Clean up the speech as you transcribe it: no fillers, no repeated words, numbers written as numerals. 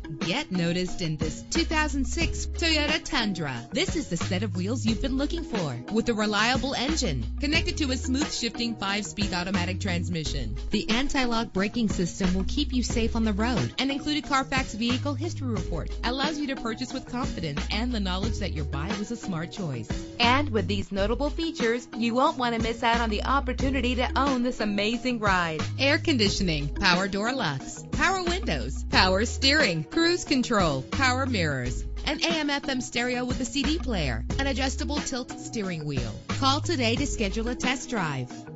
Get noticed in this 2006 Toyota Tundra. This is the set of wheels you've been looking for, with a reliable engine connected to a smooth shifting 5-speed automatic transmission. The anti-lock braking system will keep you safe on the road. An included Carfax Vehicle History Report allows you to purchase with confidence and the knowledge that your buy was a smart choice. And with these notable features, you won't want to miss out on the opportunity to own this amazing ride. Air conditioning, power door locks, power windows, power steering, cruise control, power mirrors, an AM/FM stereo with a CD player, an adjustable tilt steering wheel. Call today to schedule a test drive.